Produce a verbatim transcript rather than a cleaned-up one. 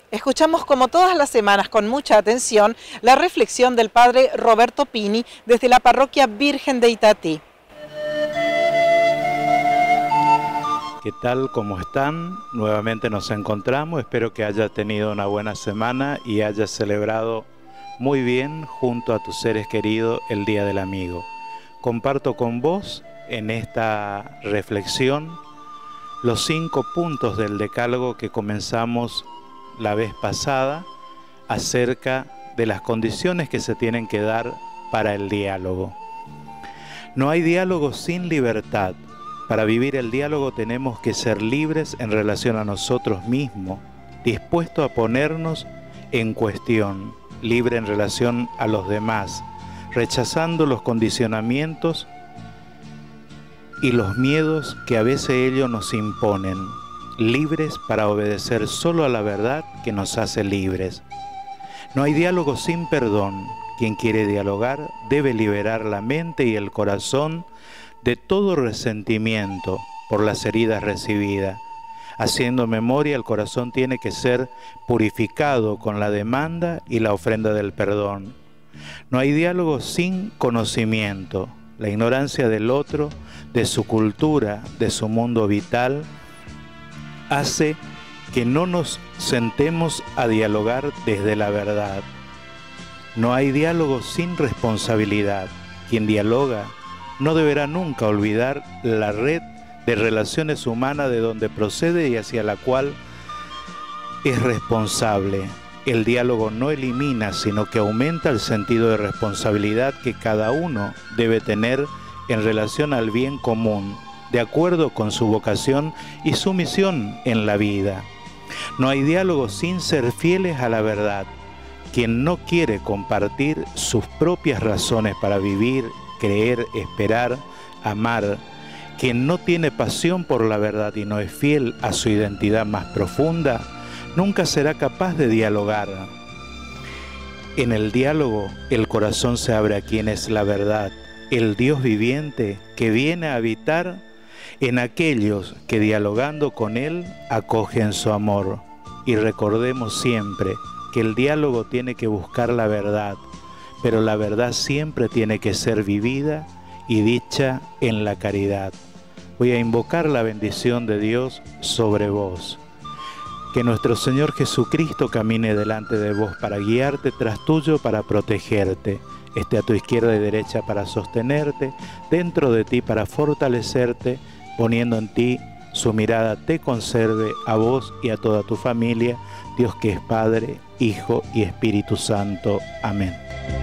Escuchamos como todas las semanas con mucha atención la reflexión del padre Roberto Pini desde la parroquia Virgen de Itatí. ¿Qué tal? ¿Cómo están? Nuevamente nos encontramos. Espero que hayas tenido una buena semana y hayas celebrado muy bien junto a tus seres queridos el Día del Amigo. Comparto con vos en esta reflexión los cinco puntos del decálogo que comenzamos la vez pasada acerca de las condiciones que se tienen que dar para el diálogo. No hay diálogo sin libertad. Para vivir el diálogo tenemos que ser libres en relación a nosotros mismos, dispuestos a ponernos en cuestión, libre en relación a los demás, rechazando los condicionamientos y los miedos que a veces ellos nos imponen, libres para obedecer solo a la verdad que nos hace libres. No hay diálogo sin perdón. Quien quiere dialogar debe liberar la mente y el corazón de todo resentimiento por las heridas recibidas. Haciendo memoria, el corazón tiene que ser purificado con la demanda y la ofrenda del perdón. No hay diálogo sin conocimiento. La ignorancia del otro, de su cultura, de su mundo vital, hace que no nos sentemos a dialogar desde la verdad. No hay diálogo sin responsabilidad. Quien dialoga no deberá nunca olvidar la red de relaciones humanas de donde procede y hacia la cual es responsable. El diálogo no elimina, sino que aumenta el sentido de responsabilidad que cada uno debe tener en relación al bien común, de acuerdo con su vocación y su misión en la vida. No hay diálogo sin ser fieles a la verdad. Quien no quiere compartir sus propias razones para vivir, creer, esperar, amar, quien no tiene pasión por la verdad y no es fiel a su identidad más profunda, nunca será capaz de dialogar. En el diálogo, el corazón se abre a quien es la verdad, el Dios viviente que viene a habitar en aquellos que dialogando con Él acogen su amor. Y recordemos siempre que el diálogo tiene que buscar la verdad, pero la verdad siempre tiene que ser vivida y dicha en la caridad. Voy a invocar la bendición de Dios sobre vos. Que nuestro Señor Jesucristo camine delante de vos para guiarte, tras tuyo para protegerte, esté a tu izquierda y derecha para sostenerte, dentro de ti para fortalecerte, poniendo en ti su mirada te conserve a vos y a toda tu familia, Dios que es Padre, Hijo y Espíritu Santo. Amén.